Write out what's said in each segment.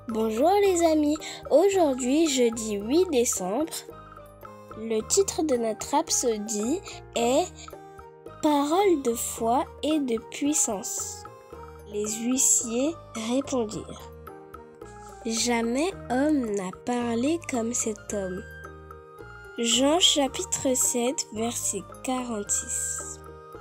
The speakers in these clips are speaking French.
Bonjour les amis, aujourd'hui jeudi 8 décembre, le titre de notre rhapsodie est « Paroles de foi et de puissance ». Les huissiers répondirent « Jamais homme n'a parlé comme cet homme ». Jean chapitre 7 verset 46.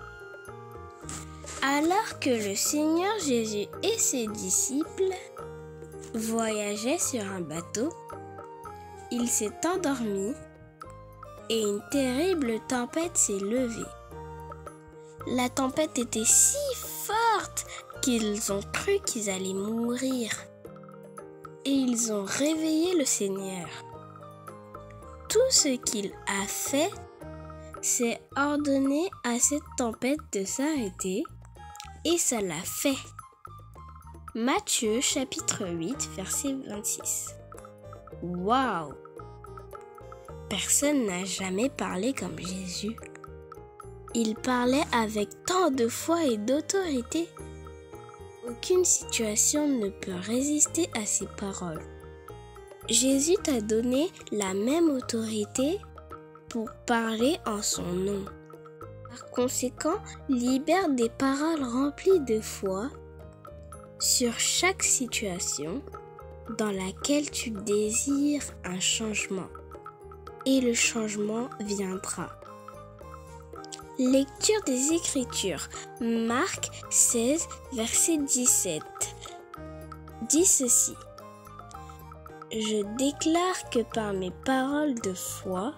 Alors que le Seigneur Jésus et ses disciples voyageaient sur un bateau, il s'est endormi et une terrible tempête s'est levée. La tempête était si forte qu'ils ont cru qu'ils allaient mourir et ils ont réveillé le Seigneur. Tout ce qu'il a fait, c'est ordonner à cette tempête de s'arrêter et ça l'a fait. Matthieu chapitre 8 verset 26. Waouh! Personne n'a jamais parlé comme Jésus. Il parlait avec tant de foi et d'autorité. Aucune situation ne peut résister à ses paroles. Jésus t'a donné la même autorité pour parler en son nom. Par conséquent, libère des paroles remplies de foi sur chaque situation dans laquelle tu désires un changement. Et le changement viendra. Lecture des Écritures. Marc 16, verset 17. Dit ceci. Je déclare que par mes paroles de foi,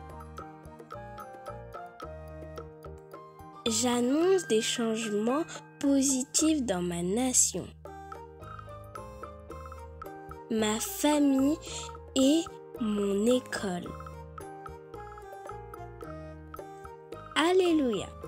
j'annonce des changements positifs dans ma nation, ma famille et mon école. Alléluia!